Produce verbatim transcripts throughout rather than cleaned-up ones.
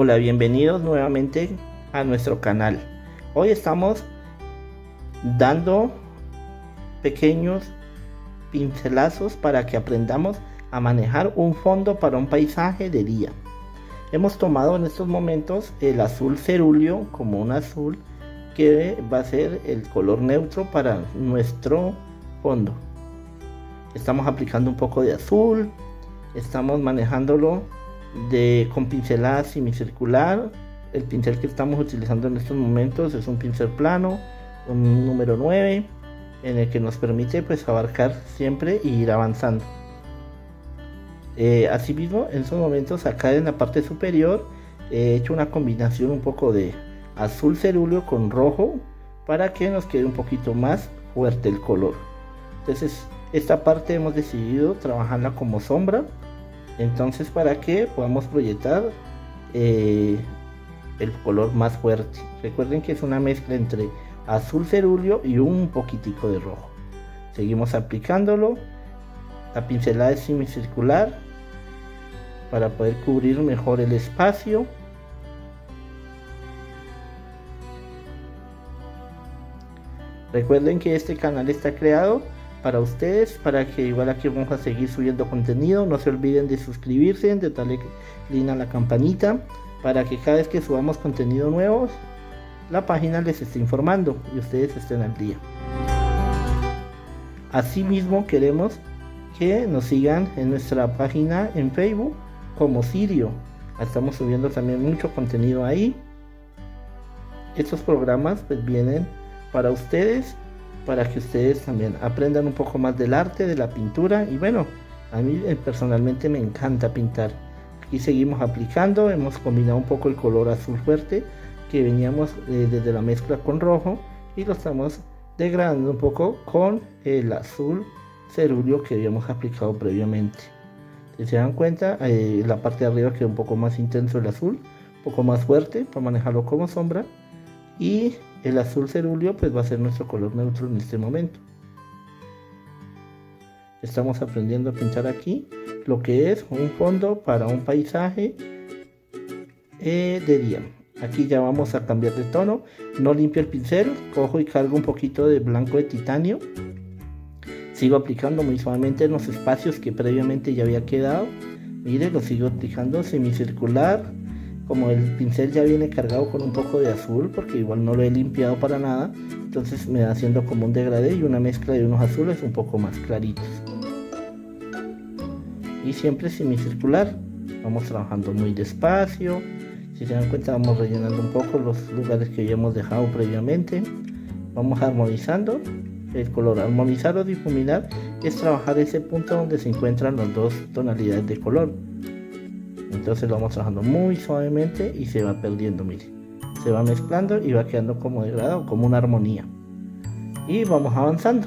Hola, bienvenidos nuevamente a nuestro canal. Hoy estamos dando pequeños pincelazos para que aprendamos a manejar un fondo para un paisaje de día. Hemos tomado en estos momentos el azul cerúleo como un azul que va a ser el color neutro para nuestro fondo. Estamos aplicando un poco de azul, estamos manejándolo de con pincelada semicircular. El pincel que estamos utilizando en estos momentos es un pincel plano, un número nueve, en el que nos permite pues abarcar siempre y ir avanzando. Eh, asimismo, en estos momentos acá en la parte superior he hecho una combinación un poco de azul cerúleo con rojo para que nos quede un poquito más fuerte el color. Entonces esta parte hemos decidido trabajarla como sombra, entonces para que podamos proyectar eh, el color más fuerte. Recuerden que es una mezcla entre azul cerúleo y un poquitico de rojo. Seguimos aplicándolo. La pincelada es semicircular para poder cubrir mejor el espacio. Recuerden que este canal está creado para ustedes, para que igual aquí vamos a seguir subiendo contenido. No se olviden de suscribirse, de darle clic a la campanita para que cada vez que subamos contenido nuevo la página les esté informando y ustedes estén al día. Asimismo queremos que nos sigan en nuestra página en Facebook como Sirio. Estamos subiendo también mucho contenido ahí. Estos programas pues vienen para ustedes, para que ustedes también aprendan un poco más del arte, de la pintura. Y bueno, a mí personalmente me encanta pintar. Aquí seguimos aplicando, hemos combinado un poco el color azul fuerte que veníamos eh, desde la mezcla con rojo, y lo estamos degradando un poco con el azul cerúleo que habíamos aplicado previamente. Si se dan cuenta, eh, la parte de arriba queda un poco más intenso el azul, un poco más fuerte para manejarlo como sombra, y el azul cerúleo pues va a ser nuestro color neutro en este momento. Estamos aprendiendo a pintar aquí lo que es un fondo para un paisaje eh, de día. Aquí ya vamos a cambiar de tono. No limpio el pincel, cojo y cargo un poquito de blanco de titanio. Sigo aplicando muy suavemente en los espacios que previamente ya había quedado. Mire, lo sigo aplicando semicircular. Como el pincel ya viene cargado con un poco de azul, porque igual no lo he limpiado para nada, entonces me va haciendo como un degradé y una mezcla de unos azules un poco más claritos. Y siempre semicircular. Vamos trabajando muy despacio. Si se dan cuenta, vamos rellenando un poco los lugares que habíamos dejado previamente. Vamos armonizando el color. Armonizar o difuminar es trabajar ese punto donde se encuentran las dos tonalidades de color. Entonces lo vamos trabajando muy suavemente y se va perdiendo, mire, se va mezclando y va quedando como degradado, como una armonía. Y vamos avanzando.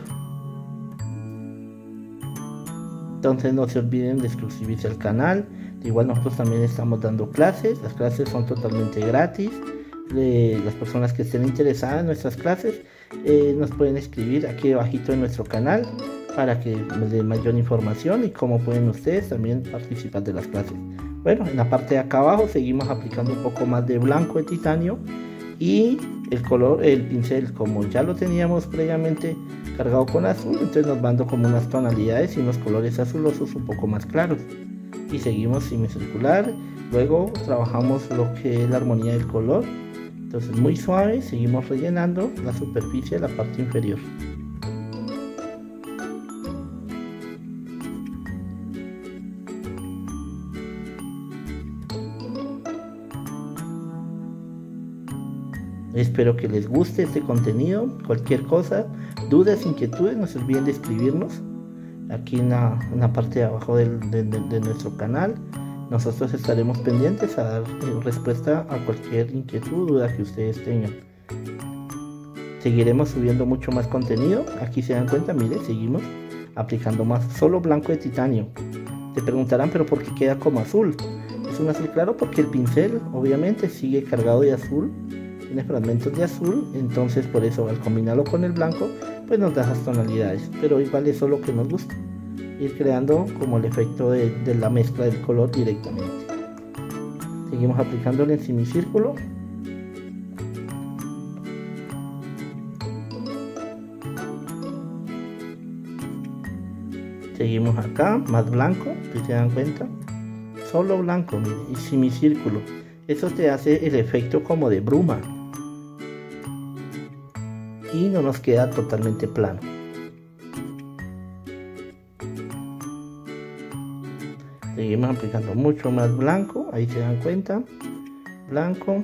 Entonces no se olviden de suscribirse al canal. Igual nosotros también estamos dando clases. Las clases son totalmente gratis. Eh, las personas que estén interesadas en nuestras clases eh, nos pueden escribir aquí abajito en nuestro canal para que les den mayor información y cómo pueden ustedes también participar de las clases. Bueno, en la parte de acá abajo seguimos aplicando un poco más de blanco de titanio, y el color, el pincel, como ya lo teníamos previamente cargado con azul, entonces nos van dando como unas tonalidades y unos colores azulosos un poco más claros. Y seguimos semicircular. Luego trabajamos lo que es la armonía del color. Entonces muy suave, seguimos rellenando la superficie de la parte inferior. Espero que les guste este contenido. Cualquier cosa, dudas, inquietudes, no se olviden de escribirnos aquí en la, en la parte de abajo del, de, de, de nuestro canal. Nosotros estaremos pendientes a dar eh, respuesta a cualquier inquietud, duda que ustedes tengan. Seguiremos subiendo mucho más contenido. Aquí se dan cuenta, mire, seguimos aplicando más, solo blanco de titanio. Te preguntarán, pero ¿por qué queda como azul? Es un azul claro porque el pincel obviamente sigue cargado de azul, tiene fragmentos de azul, entonces por eso al combinarlo con el blanco pues nos da esas tonalidades, pero igual eso es lo que nos gusta, ir creando como el efecto de, de la mezcla del color directamente. Seguimos aplicándole en semicírculo. Seguimos acá, más blanco, si se dan cuenta. Solo blanco, mire, y semicírculo. Eso te hace el efecto como de bruma. Y no nos queda totalmente plano. Seguimos aplicando mucho más blanco, ahí se dan cuenta. Blanco.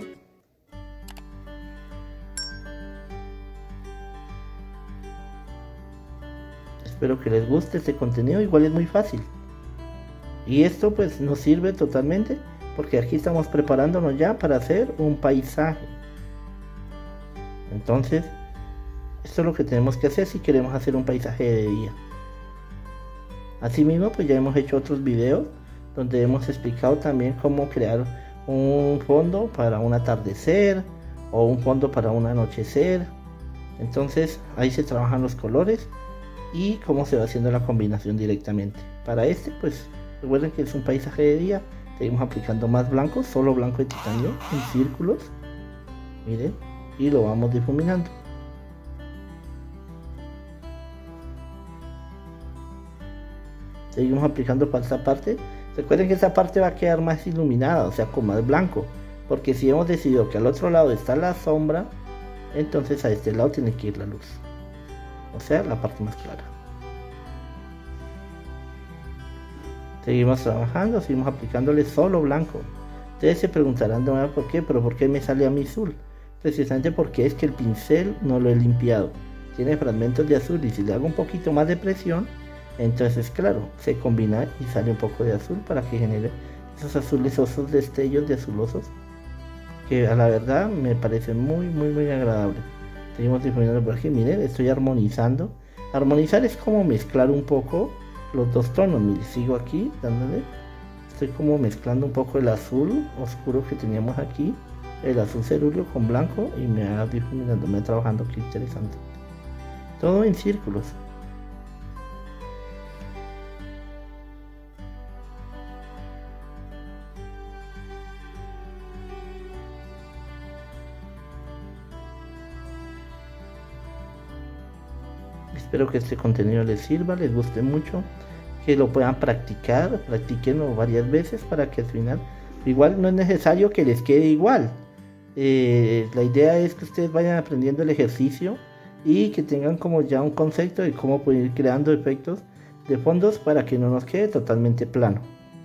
Espero que les guste este contenido, igual es muy fácil. Y esto pues nos sirve totalmente porque aquí estamos preparándonos ya para hacer un paisaje. Entonces, esto es lo que tenemos que hacer si queremos hacer un paisaje de día. Asimismo, pues ya hemos hecho otros videos donde hemos explicado también cómo crear un fondo para un atardecer o un fondo para un anochecer. Entonces ahí se trabajan los colores y cómo se va haciendo la combinación directamente. Para este pues recuerden que es un paisaje de día. Seguimos aplicando más blanco, solo blanco de titanio en círculos, miren, y lo vamos difuminando. Seguimos aplicando para esta parte. Recuerden que esta parte va a quedar más iluminada, o sea con más blanco, porque si hemos decidido que al otro lado está la sombra, entonces a este lado tiene que ir la luz, o sea la parte más clara. Seguimos trabajando, seguimos aplicándole solo blanco. Ustedes se preguntarán de nuevo por qué, pero por qué me sale a mí azul. Precisamente porque es que el pincel no lo he limpiado, tiene fragmentos de azul, y si le hago un poquito más de presión, entonces claro, se combina y sale un poco de azul para que genere esos azules, esos destellos de azulosos que a la verdad me parece muy muy muy agradable. Seguimos difuminando por aquí, miren, estoy armonizando. Armonizar es como mezclar un poco los dos tonos, miren, sigo aquí dándole, estoy como mezclando un poco el azul oscuro que teníamos aquí, el azul cerúleo con blanco, y me va difuminando, me va trabajando, qué interesante. Todo en círculos. Espero que este contenido les sirva, les guste mucho, que lo puedan practicar, practiquenlo varias veces para que al final, igual no es necesario que les quede igual. Eh, la idea es que ustedes vayan aprendiendo el ejercicio y que tengan como ya un concepto de cómo pueden ir creando efectos de fondos para que no nos quede totalmente plano.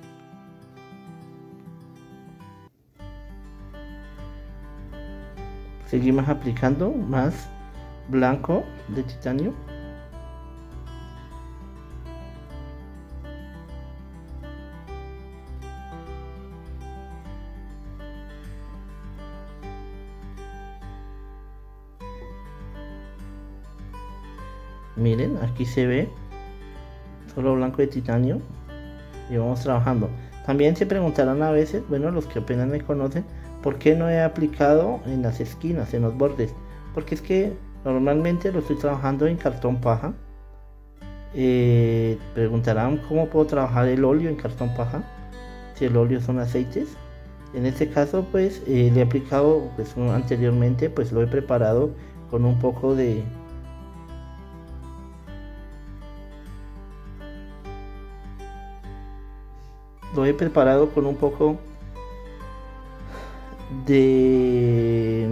Seguimos aplicando más blanco de titanio. Miren, aquí se ve solo blanco de titanio y vamos trabajando. También se preguntarán a veces, bueno, los que apenas me conocen, ¿por qué no he aplicado en las esquinas, en los bordes? Porque es que normalmente lo estoy trabajando en cartón paja. Eh, preguntarán cómo puedo trabajar el óleo en cartón paja, si el óleo son aceites. En este caso pues eh, le he aplicado pues, anteriormente, pues lo he preparado con un poco de lo he preparado con un poco de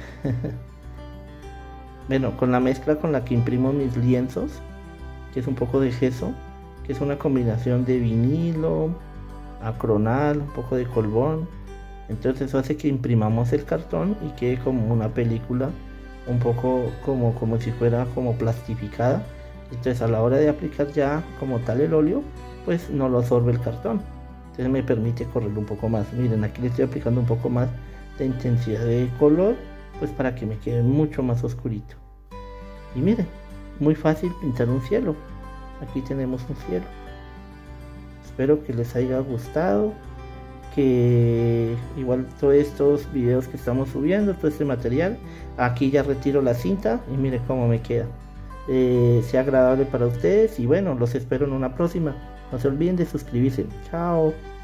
bueno, con la mezcla con la que imprimo mis lienzos, que es un poco de gesso, que es una combinación de vinilo, acronal, un poco de colbón. Entonces eso hace que imprimamos el cartón y quede como una película, un poco como, como si fuera como plastificada. Entonces a la hora de aplicar ya como tal el óleo, pues no lo absorbe el cartón. Entonces me permite correr un poco más. Miren, aquí le estoy aplicando un poco más de intensidad de color, pues para que me quede mucho más oscurito. Y miren, muy fácil pintar un cielo. Aquí tenemos un cielo. Espero que les haya gustado, que igual todos estos videos que estamos subiendo, todo este material, aquí ya retiro la cinta y miren cómo me queda. Eh, sea agradable para ustedes y bueno, los espero en una próxima. No se olviden de suscribirse. Chao.